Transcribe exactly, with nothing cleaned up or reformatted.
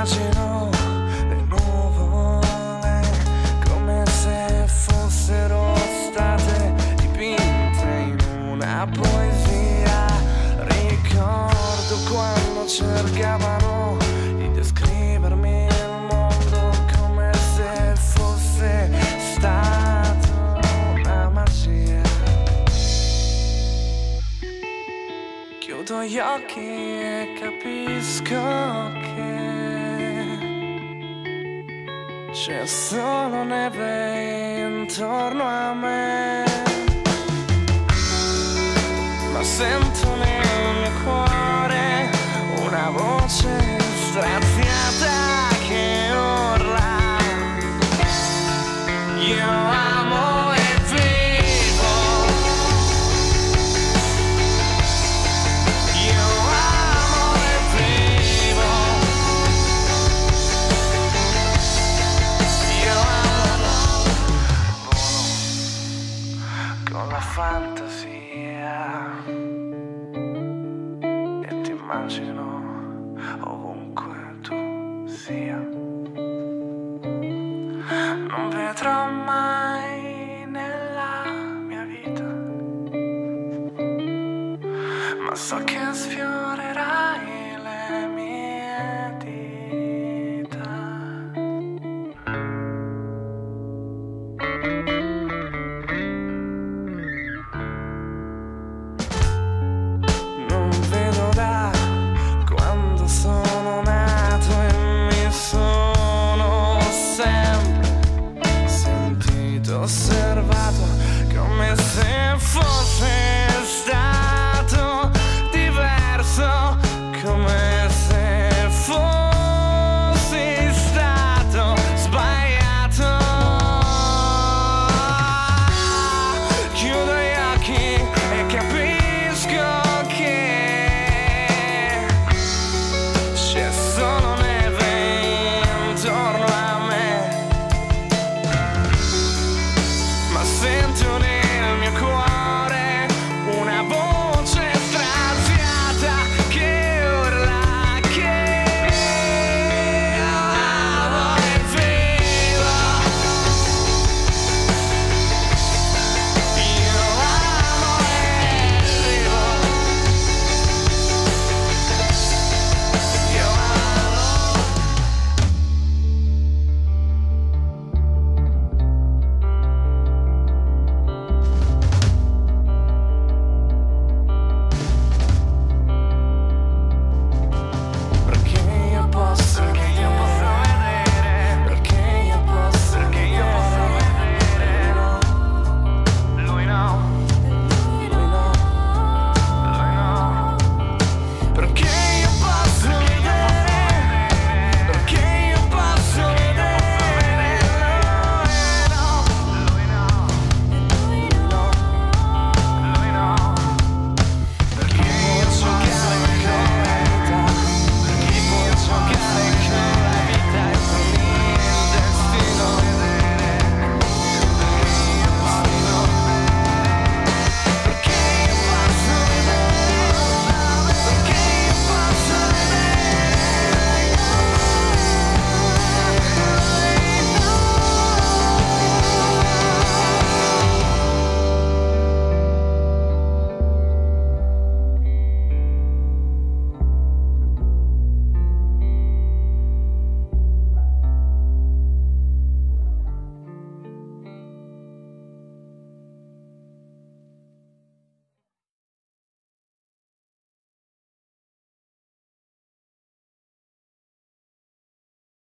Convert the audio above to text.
immagino le nuvole come se fossero state dipinte in una poesia. Ricordo quando cercavano di descrivermi il mondo come se fosse stato una magia. Chiudo gli occhi e capisco che c'è solo neve intorno a me, ma sento nel mio cuore una voce straziata che urla: io amo e vivo, io amo e vivo, io amo. Volo con la fantasia e ti immagino ovunque tu sia. Non vedrò mai nella mia vita, ma so che sfiorerai le mie dita. Non vedo da quando sono nato e mi sono sempre sentito osservato come se fosse stato diverso, come se fossi stato sbagliato. Chiudo gli occhi e capisco che c'è solo neve intorno a me, ma sento neve